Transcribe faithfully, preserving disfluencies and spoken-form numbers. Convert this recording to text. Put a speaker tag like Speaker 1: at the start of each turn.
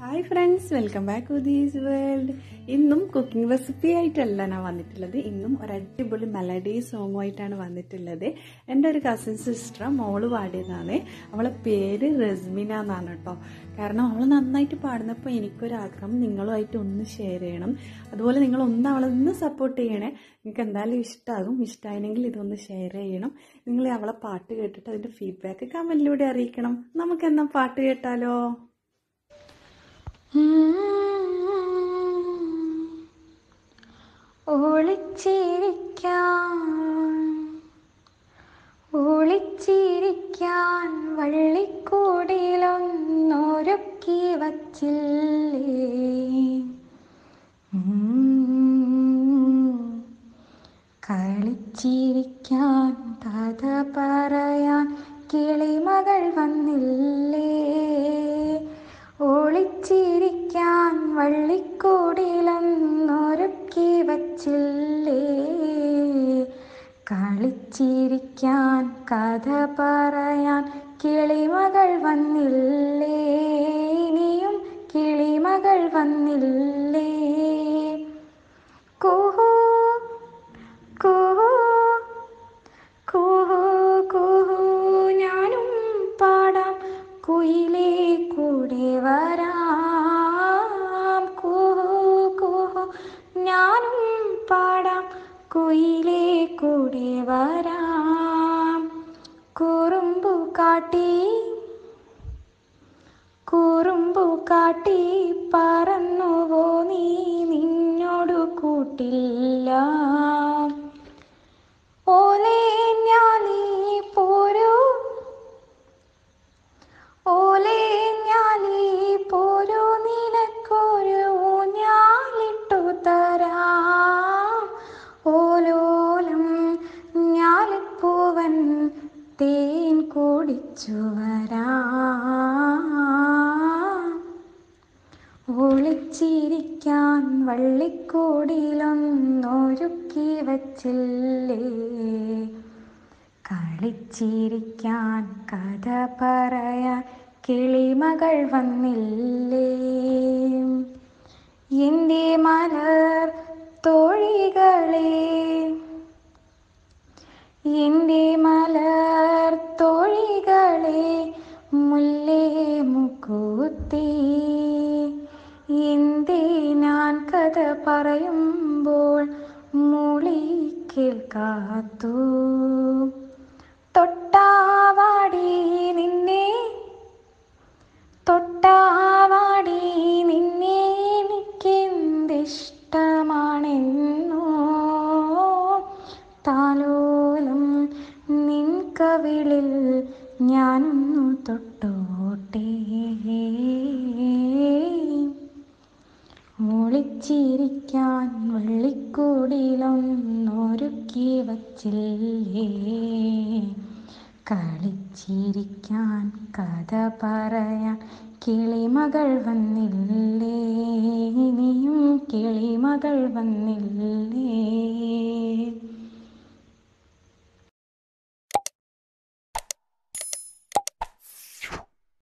Speaker 1: Hi friends, welcome back to these world. ഇന്നും cooking recipe ആയിട്ടല്ല ഞാൻ വന്നിട്ടുള്ളത്. ഇന്നും ഒരു അടിപൊളി മെലഡി സോങ്ങുമായിട്ടാണ് വന്നിട്ടുള്ളത്. എൻ്റെ ഒരു കസിൻ സിസ്റ്റർ മോള് പാടിയതാണ്. അവളെ പേര് റസ്മിന എന്നാണ് കേട്ടോ. കാരണം അവൾ നന്നായിട്ട് പാടുന്നപ്പോൾ എനിക്കൊരാഗ്രഹം നിങ്ങളുമായിട്ട് ഒന്ന് ഷെയർ ചെയ്യണം. അതുപോലെ നിങ്ങളൊന്ന് അവളെ ഒന്ന് സപ്പോർട്ട് ചെയ്യണേ. നിങ്ങൾക്ക് എന്തായാലും ഇഷ്ടമാകും. ഇഷ്ടമായെങ്കിൽ ഇതൊന്ന് ഷെയർ ചെയ്യണം. നിങ്ങൾ അവളെ പാട്ട് കേട്ടിട്ട് അതിൻ്റെ ഫീഡ്ബാക്ക് കമൻറ്റിലൂടെ അറിയിക്കണം. നമുക്ക് എന്നാ പാട്ട് കേട്ടാലോ?
Speaker 2: ഒളിച്ചിരിക്കാൻ ഒളിച്ചിരിക്കാൻ വള്ളിക്കൂടിലൊന്നൊരുക്കി വച്ചില്ലേ, കളിച്ചിരിക്കാൻ കഥ പറയാൻ കിളിമകൾ വന്നില്ലേ, ഒളിച്ചിരിക്കാൻ വള്ളിക്കൂടിലൊന്നൊരുക്കി വച്ചില്ലേ, കളിച്ചിരിക്കാൻ കഥ പറയാൻ കിളിമകൾ വന്നില്ലേ, ഇനിയും കിളിമകൾ വന്നില്ലേ. കുഹു കുഹു കുഹു കുഹു ഞാനും പാടാം, കുയിലേ കൂടെ വരാം. കുഹു കുഹു ഞാനും പാടാം, കുയിലേ കൂടെ വരാം. കുറുമ്പു കാട്ടി കുറുമ്പു കാട്ടി പറന്നുവോ നീ, നിന്നോടു കൂട്ടില്ല. ഓലേ ഞാനീ പോരൂ ഓലേ ഞാനീ പോരൂ, നിനക്കൊരു ഞാലിട്ടു തരാം. ഓലോലം ഞാലിപ്പൂവൻ തേൻ കുടിച്ചു വരാം. ഒളിച്ചിരിക്കാൻ വള്ളിക്കൂടിലൊന്നൊരുക്കി വച്ചില്ലേ, കളിച്ചിരിക്കാൻ കഥ പറയാൻ കിളിമകൾ വന്നില്ലേ. എൻ്റെ മലർ തോഴികളെ എൻ്റെ മലർ തോഴികളെ മുല്ലേ മുക്കൂത്തി, എന്തേ ഞാൻ കഥ പറയുമ്പോൾ മൂളി കേൾക്കാത്തു. തൊട്ടാവാടി നിന്നെ തൊട്ടാവാടി നിന്നെ എനിക്കെന്തിഷ്ടമാണെന്നോ, താലോലം നിൻ കവിളിൽ ഞാനൊന്നു തൊട്ടോട്ടെ. ഒളിച്ചിരിക്കാൻ വള്ളിക്കൂടിലൊന്നൊരുക്കി വച്ചില്ലേ, കളിച്ചിരിക്കാൻ കഥ പറയാൻ കിളിമകൾ വന്നില്ലേ, ഇനിയും കിളിമകൾ വന്നില്ലേ.